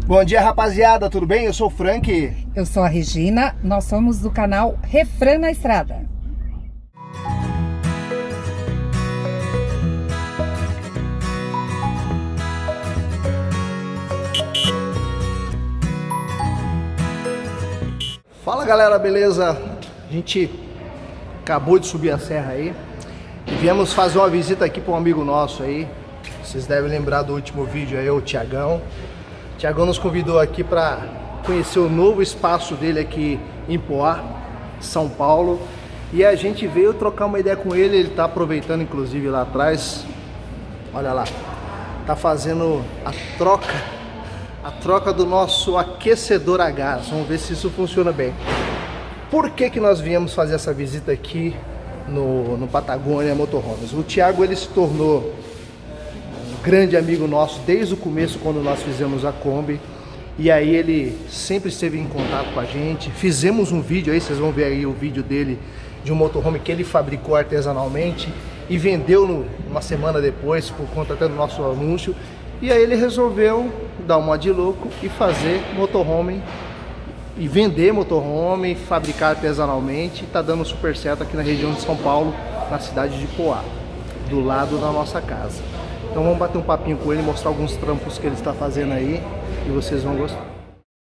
Bom dia, rapaziada, tudo bem? Eu sou o Frank. Eu sou a Regina, nós somos do canal Refrã na Estrada. Fala galera, beleza? A gente acabou de subir a serra aí e viemos fazer uma visita aqui para um amigo nosso aí. Vocês devem lembrar do último vídeo aí, o Tiagão. O Tiagão nos convidou aqui para conhecer o novo espaço dele aqui em Poá, São Paulo. E a gente veio trocar uma ideia com ele, ele tá aproveitando inclusive lá atrás. Olha lá, tá fazendo a troca do nosso aquecedor a gás. Vamos ver se isso funciona bem. Por que nós viemos fazer essa visita aqui no Patagônia Motorhomes? O Thiago, ele se tornou um grande amigo nosso desde o começo, quando nós fizemos a Kombi. E aí ele sempre esteve em contato com a gente. Fizemos um vídeo aí, vocês vão ver aí o vídeo dele, de um motorhome que ele fabricou artesanalmente e vendeu uma semana depois, por conta até do nosso anúncio. E aí ele resolveu dar uma de louco e fazer motorhome e vender motorhome, fabricar artesanalmente. Tá dando super certo aqui na região de São Paulo, na cidade de Poá, do lado da nossa casa. Então vamos bater um papinho com ele, mostrar alguns trampos que ele está fazendo aí e vocês vão gostar.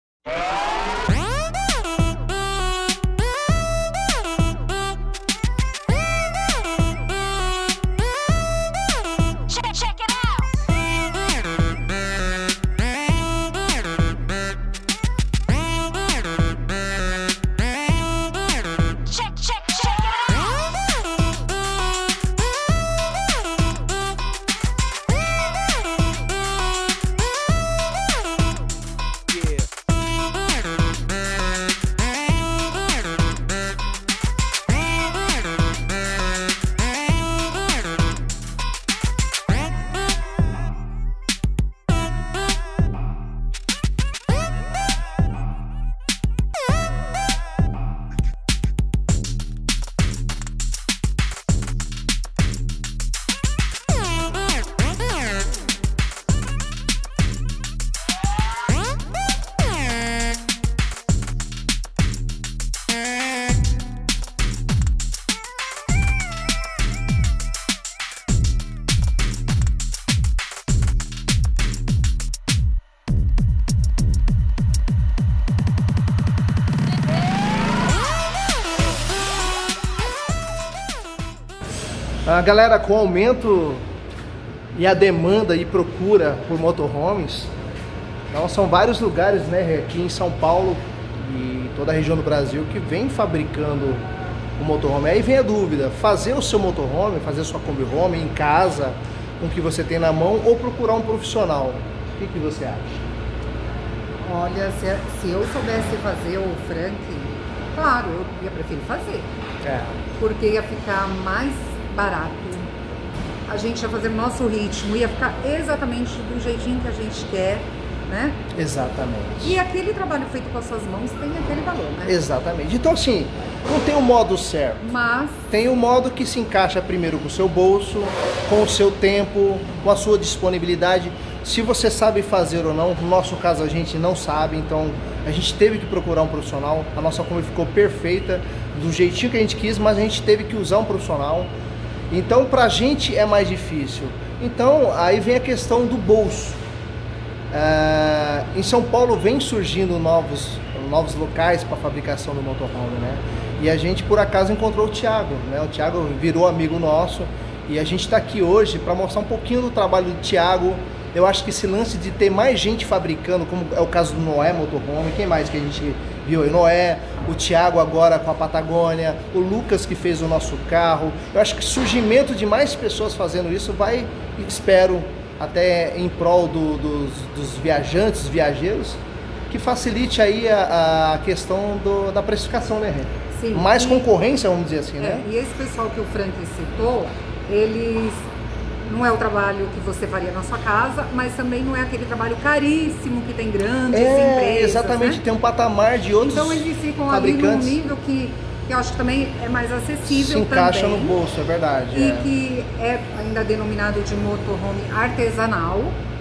A galera, com o aumento e a demanda e procura por motorhomes, então são vários lugares, né, aqui em São Paulo e toda a região do Brasil que vem fabricando o motorhome. Aí vem a dúvida: fazer o seu motorhome, fazer a sua Kombi Home em casa, com o que você tem na mão, ou procurar um profissional? O que você acha? Olha, se eu soubesse fazer o Frank, claro, eu ia preferir fazer. Porque ia ficar mais barato, a gente ia fazer o nosso ritmo, ia ficar exatamente do jeitinho que a gente quer, né? Exatamente. E aquele trabalho feito com as suas mãos tem aquele valor, né? Exatamente. Então assim, não tem um modo certo, mas tem um modo que se encaixa primeiro com o seu bolso, com o seu tempo, com a sua disponibilidade. Se você sabe fazer ou não, no nosso caso a gente não sabe, então a gente teve que procurar um profissional. A nossa Kombi ficou perfeita, do jeitinho que a gente quis, mas a gente teve que usar um profissional. Então pra gente é mais difícil. Então aí vem a questão do bolso. Em São Paulo vem surgindo novos locais para fabricação do motorhome, né? E a gente por acaso encontrou o Thiago, né? O Thiago virou amigo nosso e a gente está aqui hoje para mostrar um pouquinho do trabalho do Thiago. Eu acho que esse lance de ter mais gente fabricando, como é o caso do Noé Motorhome, quem mais que a gente viu aí? Noé, o Thiago agora com a Patagônia, o Lucas que fez o nosso carro. Eu acho que o surgimento de mais pessoas fazendo isso vai, espero, até em prol dos viajantes, viajeiros, que facilite aí a questão da precificação, né, Rê? Sim. Mais concorrência, vamos dizer assim, né? E esse pessoal que o Frank citou, eles... não é o trabalho que você faria na sua casa, mas também não é aquele trabalho caríssimo que tem grandes empresas. Exatamente, né? Tem um patamar de outros fabricantes. Então eles ficam ali num nível que eu acho que também é mais acessível. Se encaixa também, no bolso, é verdade. E que é ainda denominado de motorhome artesanal,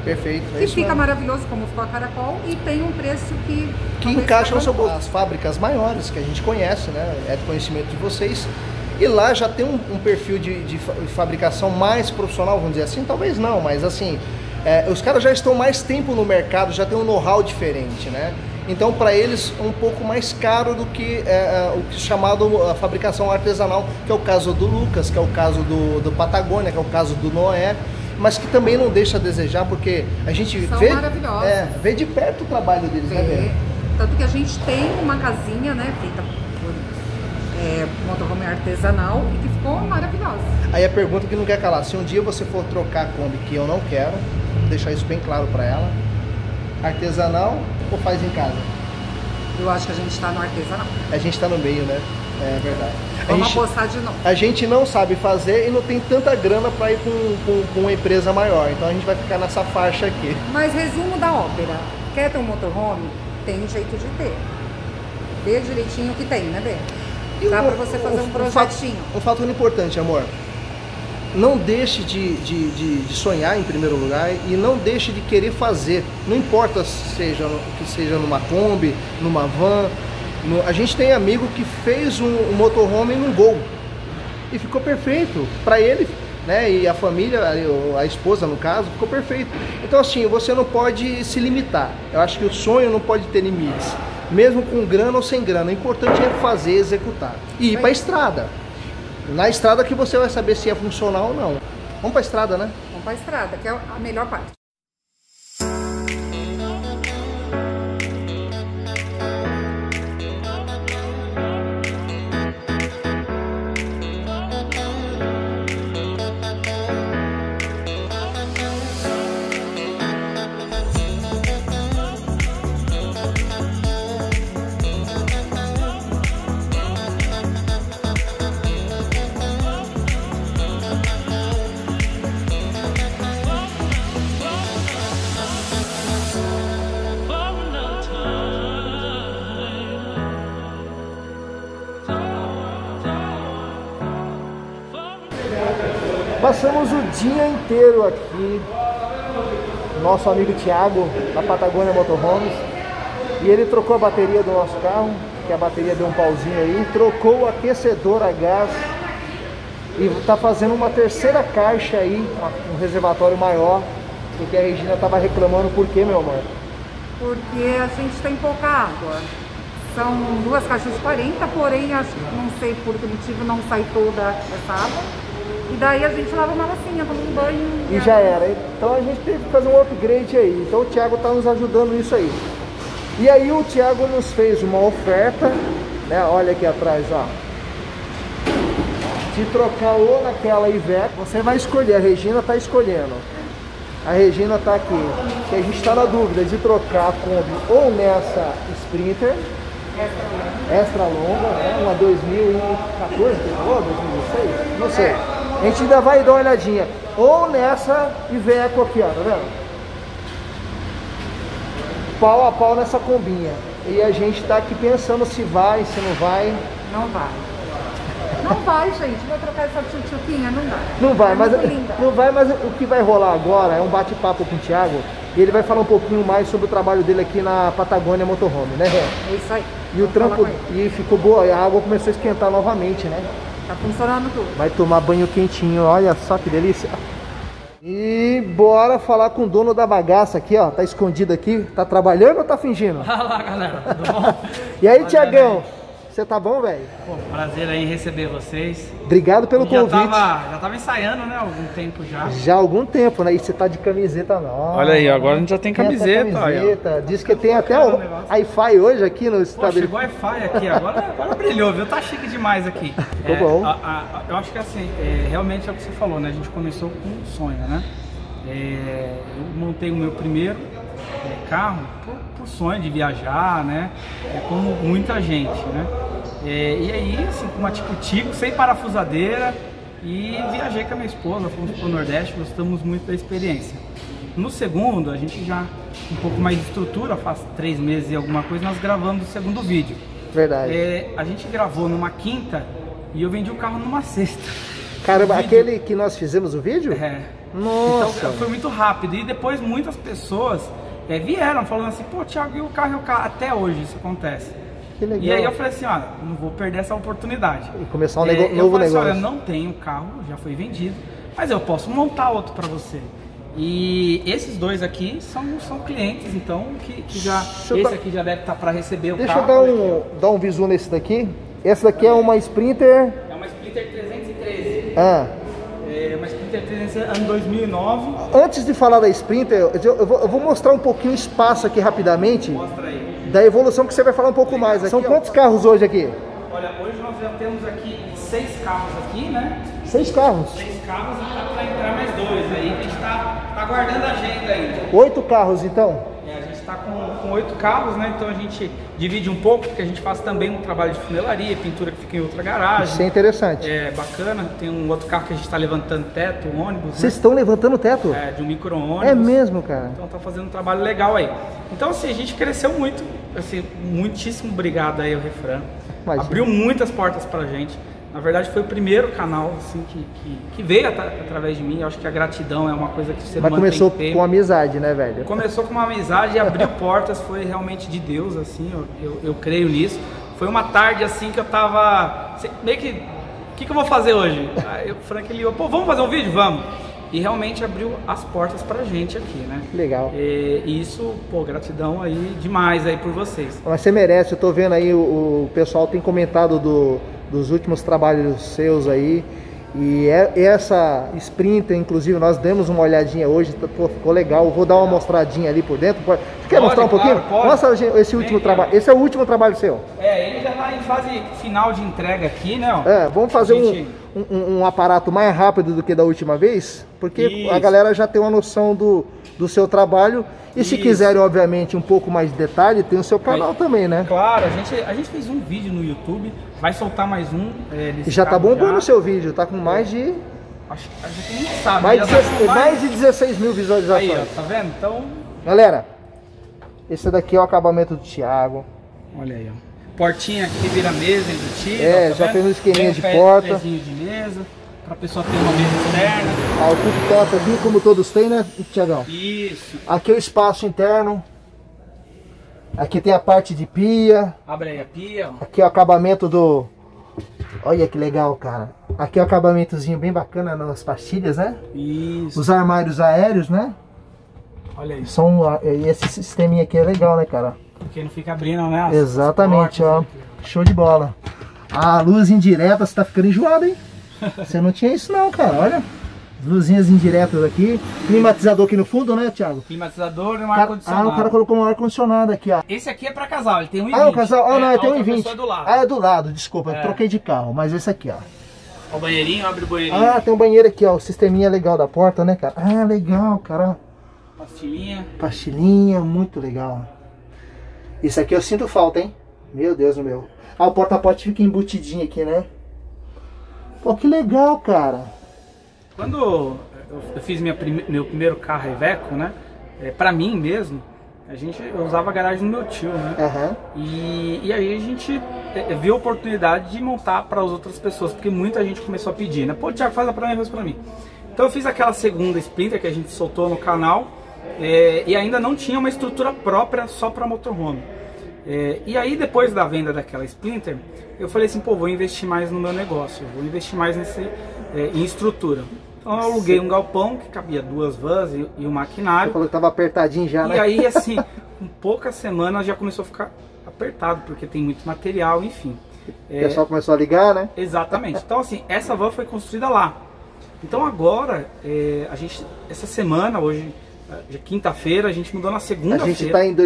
Perfeito. Que fica maravilhoso, como ficou a Caracol, e tem um preço que encaixa no seu bolso. As fábricas maiores que a gente conhece, né? É de conhecimento de vocês. E lá já tem um perfil de fabricação mais profissional, vamos dizer assim. Talvez não, mas assim, os caras já estão mais tempo no mercado, já tem um know-how diferente, né? Então, para eles, um pouco mais caro do que o que é chamado a fabricação artesanal, que é o caso do Lucas, que é o caso do Patagônia, que é o caso do Noé, mas que também não deixa a desejar, porque a gente vê de perto o trabalho deles, né, Bê? Tanto que a gente tem uma casinha, né, feita por motorhome artesanal e que ficou maravilhosa. Aí a pergunta que não quer calar, se um dia você for trocar a Kombi, que eu não quero, deixar isso bem claro para ela, artesanal ou faz em casa? Eu acho que a gente está no artesanal. A gente está no meio, né? É verdade. Vamos apostar de novo. A gente não sabe fazer e não tem tanta grana para ir com uma empresa maior. Então a gente vai ficar nessa faixa aqui. Mas resumo da ópera. Quer ter um motorhome? Tem um jeito de ter. Vê direitinho o que tem, né, Bê? Dá para você fazer um projetinho. Um fator importante, amor. Não deixe de sonhar em primeiro lugar e não deixe de querer fazer. Não importa que seja numa Kombi, numa van. A gente tem amigo que fez um motorhome num Gol e ficou perfeito para ele, né? E a família, a esposa no caso, ficou perfeito. Então assim, você não pode se limitar. Eu acho que o sonho não pode ter limites, mesmo com grana ou sem grana. O importante é fazer, executar e ir para a estrada. Na estrada que você vai saber se é funcional ou não. Vamos para a estrada, né? Vamos para a estrada, que é a melhor parte. Passamos o dia inteiro aqui, nosso amigo Thiago, da Patagônia Motorhomes, e ele trocou a bateria do nosso carro, que a bateria deu um pauzinho aí, trocou o aquecedor a gás e está fazendo uma terceira caixa aí, um reservatório maior, porque a Regina estava reclamando. Por quê, meu amor? Porque a gente tem pouca água. São 2 caixas de 40, porém, acho que não sei por que motivo não sai toda essa água. E daí a gente lava uma lacinha, toma um banho. E já era. Então a gente teve que fazer um upgrade aí. Então o Thiago está nos ajudando nisso aí. E aí o Thiago nos fez uma oferta, né? Olha aqui atrás, ó. De trocar ou naquela Iveco, você vai escolher. A Regina está escolhendo. A Regina está aqui. Que a gente está na dúvida de trocar a Kombi ou nessa Sprinter extra longa, né? Uma 2014, ou 2016, não sei. A gente ainda vai dar uma olhadinha. Ou nessa Iveco aqui, ó, tá vendo? Pau a pau nessa Kombinha. E a gente tá aqui pensando se vai, se não vai. Não vai. Não vai, gente. Vai trocar essa tchutchuquinha? Não dá. Não vai, mas o que vai rolar agora é um bate-papo com o Thiago. E ele vai falar um pouquinho mais sobre o trabalho dele aqui na Patagônia Motorhome, né, Ré? É isso aí. E o trampo, e ficou boa, a água começou a esquentar novamente, né? Tá funcionando tudo. Vai tomar banho quentinho, olha só que delícia. E bora falar com o dono da bagaça aqui, ó. Tá escondido aqui. Tá trabalhando ou tá fingindo? Fala, galera, tudo bom? E aí, Thiagão? Você tá bom, velho? Prazer aí em receber vocês. Obrigado pelo convite. Já tava ensaiando, né? Algum tempo já. Já há algum tempo, né? E você tá de camiseta nova. Olha aí, agora a gente já tem camiseta. Camiseta. Diz que tem até o Wi-Fi hoje aqui no estabelecimento. Chegou Wi-Fi aqui, agora brilhou, viu? Tá chique demais aqui. Ficou bom. Eu acho que assim, realmente é o que você falou, né? A gente começou com um sonho, né? Eu montei o meu primeiro carro por sonho de viajar, né? Como muita gente, né? E aí, assim, com uma Tico-Tico, sem parafusadeira, e viajei com a minha esposa, fomos para o Nordeste, gostamos muito da experiência. No segundo, a gente já um pouco mais de estrutura, faz 3 meses e alguma coisa, nós gravamos o segundo vídeo. Verdade. A gente gravou numa quinta e eu vendi o carro numa sexta. Caramba, aquele que nós fizemos o vídeo? Nossa. Então foi muito rápido. E depois muitas pessoas vieram falando assim, pô, Thiago, e o carro? Até hoje isso acontece. Que legal. E aí eu falei assim, olha, não vou perder essa oportunidade. E começar um novo eu falei negócio. Assim, olha, não tenho carro, já foi vendido, mas eu posso montar outro para você. E esses dois aqui são clientes, então, que já... Esse aqui já deve estar para receber o carro. Deixa eu dar um visu nesse daqui. Essa daqui é uma Sprinter... É uma Sprinter 313. Ah. É uma Sprinter 313 ano 2009. Antes de falar da Sprinter, eu vou mostrar um pouquinho o espaço aqui rapidamente. Mostra aí. Da evolução que você vai falar um pouco mais aqui. São quantos carros hoje aqui? Olha, hoje nós já temos aqui 6 carros aqui, né? 6 carros? 6 carros e tá para entrar mais 2. Aí a gente tá aguardando a agenda ainda. 8 carros então? A gente está com 8 carros, né? Então a gente divide um pouco, porque a gente faz também um trabalho de funilaria, pintura que fica em outra garagem. Isso é interessante. É bacana. Tem um outro carro que a gente está levantando teto, um ônibus. Vocês estão levantando o teto? De um micro-ônibus. É mesmo, cara? Então tá fazendo um trabalho legal aí. Então assim, a gente cresceu muito. Assim, muitíssimo obrigado aí ao Refran. Imagina. Abriu muitas portas pra gente. Na verdade foi o primeiro canal assim, que veio através de mim. Eu acho que a gratidão é uma coisa que você mantém. Mas começou com amizade, né, velho? Começou com uma amizade e abriu portas, foi realmente de Deus, assim, eu creio nisso. Foi uma tarde assim que eu tava meio que, o que eu vou fazer hoje? Aí o Frank ligou, pô, vamos fazer um vídeo? Vamos! E realmente abriu as portas pra gente aqui, né? Legal. E isso, pô, gratidão aí demais aí por vocês. Mas você merece, eu tô vendo aí, o pessoal tem comentado dos últimos trabalhos seus aí. E essa Sprinter, inclusive, nós demos uma olhadinha hoje, pô, ficou legal. Eu vou dar uma mostradinha ali por dentro. Você quer mostrar um pouquinho? Pode. Mostra esse último trabalho. Esse é o último trabalho seu? Ele já tá em fase final de entrega aqui, né? Ó. Vamos fazer um aparato mais rápido do que da última vez, porque Isso. a galera já tem uma noção do seu trabalho. E se quiserem, obviamente, um pouco mais de detalhe, tem o seu canal também, né? Claro, a gente fez um vídeo no YouTube, vai soltar mais um. Já tá bombando o seu vídeo, tá com mais de... Acho que a gente nem sabe. Mais de 16 mil visualizações. Aí, ó, tá vendo? Então... Galera, esse daqui é o acabamento do Thiago. Olha aí, ó. Portinha que vira mesa embutida. Tá já fez um esqueminha de porta. Pezinho de mesa, pra pessoa ter uma mesa externa. O cooktop aqui, como todos têm, né, Thiagão? Isso. Aqui é o espaço interno. Aqui tem a parte de pia. Abre aí a pia, ó. Aqui é o acabamento do... Olha que legal, cara. Aqui é o acabamentozinho bem bacana nas pastilhas, né? Isso. Os armários aéreos, né? Olha aí. Esse sisteminha aqui é legal, né, cara? Porque não fica abrindo, né? Exatamente, ó. Show de bola. A luz indireta, você tá ficando enjoado, hein? Você não tinha isso não, cara, olha. Luzinhas indiretas aqui. Climatizador aqui no fundo, né, Thiago? Climatizador e um ar-condicionado. O cara colocou um ar-condicionado aqui, ó. Esse aqui é pra casal, ele tem 1,20. O casal? Não, tem 1,20. É do lado. É do lado, desculpa, eu troquei de carro, mas esse aqui, ó. O banheirinho, abre o banheirinho. Tem um banheiro aqui, ó, o sisteminha legal da porta, né, cara? Legal, cara. Pastilhinha. Pastilhinha, muito legal. Isso aqui eu sinto falta, hein? Meu Deus, meu. O porta-pote fica embutidinho aqui, né? Pô, que legal, cara. Quando eu fiz meu primeiro carro Iveco, né? Pra mim mesmo, eu usava a garagem do meu tio, né? Uhum. E aí a gente viu a oportunidade de montar para as outras pessoas, porque muita gente começou a pedir, né? Pô, Thiago, faz pra mim, faz pra mim. Então eu fiz aquela segunda Sprinter que a gente soltou no canal, e ainda não tinha uma estrutura própria só para motorhome. E aí depois da venda daquela Sprinter, eu falei assim, pô, vou investir mais no meu negócio, vou investir mais em estrutura. Então eu aluguei um galpão que cabia 2 vans e um maquinário. Você falou que tava apertadinho já, né? E aí assim, com poucas semanas já começou a ficar apertado, porque tem muito material, enfim. O pessoal começou a ligar, né? Exatamente. Então assim, essa van foi construída lá. Então agora, essa semana, hoje, quinta-feira, a gente mudou na segunda-feira. A gente tá em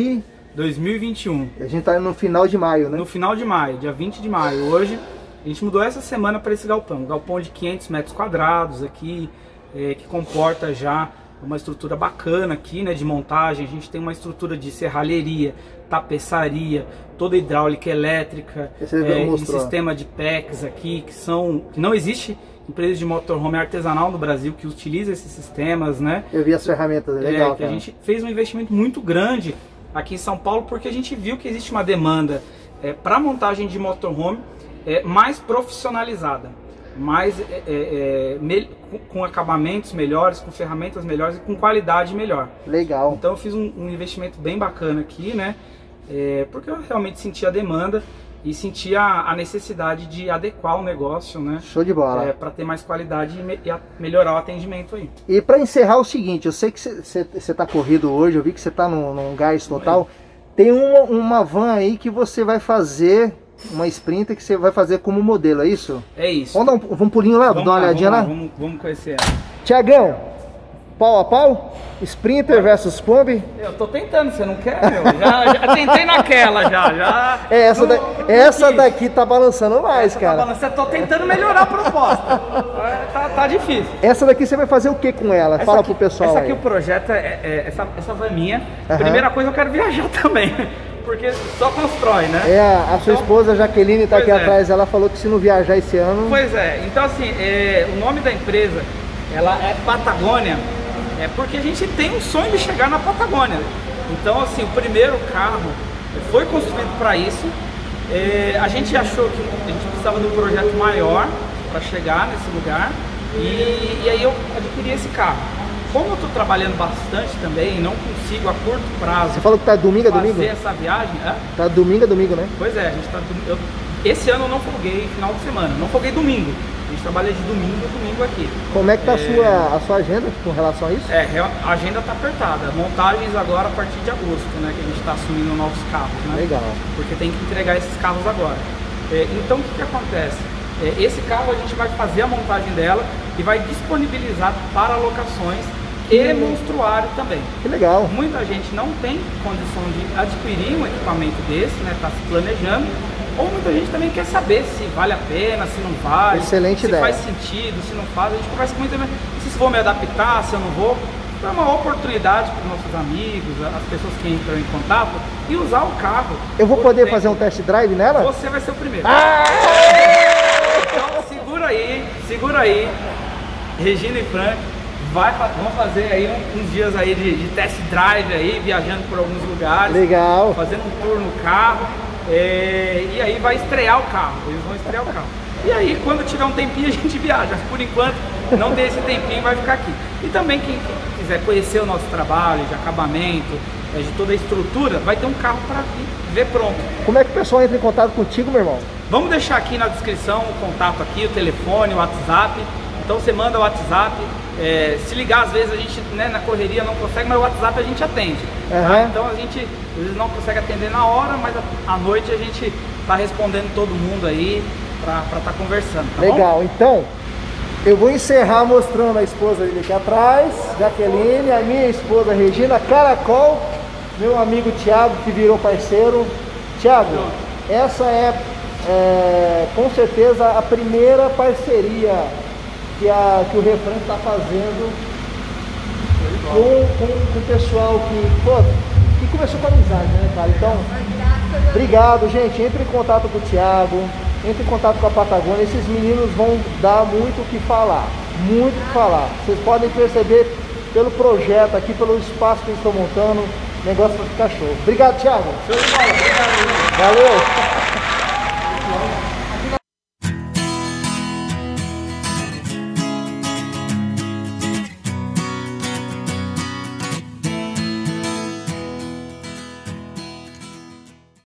2021. A gente tá no final de maio, né? No final de maio, dia 20 de maio. Hoje, a gente mudou essa semana para esse galpão. Um galpão de 500 metros quadrados aqui, que comporta já uma estrutura bacana aqui, né, de montagem. A gente tem uma estrutura de serralheria, tapeçaria, toda hidráulica elétrica, um sistema de PECs aqui, que não existe empresa de motorhome artesanal no Brasil que utiliza esses sistemas, né? Eu vi as ferramentas, legal. A gente fez um investimento muito grande aqui em São Paulo, porque a gente viu que existe uma demanda para montagem de motorhome mais profissionalizada. mas com acabamentos melhores, com ferramentas melhores e com qualidade melhor. Legal. Então eu fiz um investimento bem bacana aqui, né? Porque eu realmente senti a demanda e senti a necessidade de adequar o negócio, né? Show de bola. Para ter mais qualidade e melhorar o atendimento aí. E para encerrar o seguinte, eu sei que você tá corrido hoje, eu vi que você tá num gás total. Tem uma van aí que você vai fazer, uma Sprinter que você vai fazer como modelo, é isso? É isso. Vamos dar um pulinho lá, dar uma olhadinha lá? Vamos conhecer ela. Tiagão, pau a pau? Sprinter versus Kombi? Eu tô tentando, você não quer, meu? Já tentei naquela, já. Essa daqui tá balançando mais, cara. Tá balançando, tô tentando melhorar a proposta. Tá difícil. Essa daqui você vai fazer o que com ela? Fala pro pessoal. Essa aqui, o projeto essa vaninha. Primeira coisa, eu quero viajar também. Porque só constrói, né? A sua esposa Jaqueline tá aqui atrás, ela falou que se não viajar esse ano... Pois é, então assim, o nome da empresa, ela é Patagônia, porque a gente tem um sonho de chegar na Patagônia. Então assim, o primeiro carro foi construído para isso. A gente achou que a gente precisava de um projeto maior para chegar nesse lugar e aí eu adquiri esse carro. Como eu estou trabalhando bastante também, não consigo a curto prazo. Você falou que tá domingo a domingo? Fazer essa viagem. Tá domingo a domingo, né? Pois é, a gente tá. Esse ano eu não folguei final de semana, não folguei domingo. A gente trabalha de domingo a domingo aqui. Como é que tá a sua agenda com relação a isso? A agenda tá apertada. Montagens agora a partir de agosto, né? Que a gente está assumindo novos carros, né? Legal. Porque tem que entregar esses carros agora. Então o que acontece? Esse carro a gente vai fazer a montagem dela e vai disponibilizar para locações e monstruário também. Que legal. Muita gente não tem condição de adquirir um equipamento desse, né? Tá se planejando. Ou muita gente também quer saber se vale a pena, se não vale. Excelente ideia. Se faz sentido, se não faz. A gente conversa com muita gente, se vou me adaptar, se eu não vou. Então é uma oportunidade para os nossos amigos, as pessoas que entram em contato e usar o carro. Eu vou poder fazer um test drive nela? Você vai ser o primeiro. Então segura aí, Regina e Frank. Vamos fazer aí uns dias aí de test drive aí, viajando por alguns lugares. Legal. Fazendo um tour no carro. E aí vai estrear o carro. Eles vão estrear o carro. E aí, quando tiver um tempinho, a gente viaja. Mas por enquanto, não tem esse tempinho, vai ficar aqui. E também quem quiser conhecer o nosso trabalho de acabamento, de toda a estrutura, vai ter um carro para ver pronto. Como é que o pessoal entra em contato contigo, meu irmão? Vamos deixar aqui na descrição o contato aqui, o telefone, o WhatsApp. Então você manda o WhatsApp, se ligar às vezes a gente, né, na correria não consegue, mas o WhatsApp a gente atende. Tá? Então a gente às vezes não consegue atender na hora, mas à noite a gente está respondendo todo mundo aí para estar conversando. Tá legal, bom? Então eu vou encerrar mostrando a esposa dele aqui atrás, Jaqueline, a minha esposa Regina, Caracol, meu amigo Thiago que virou parceiro. Thiago, essa é com certeza a primeira parceria que o Refrão está fazendo com o pessoal que começou com a amizade, né, cara? Então, obrigado, gente. Entre em contato com o Thiago, entre em contato com a Patagônia. Esses meninos vão dar muito o que falar, muito o que falar. Vocês podem perceber pelo projeto aqui, pelo espaço que eles estão montando, o negócio vai ficar show. Obrigado, Thiago. Show de bola, obrigado. Valeu.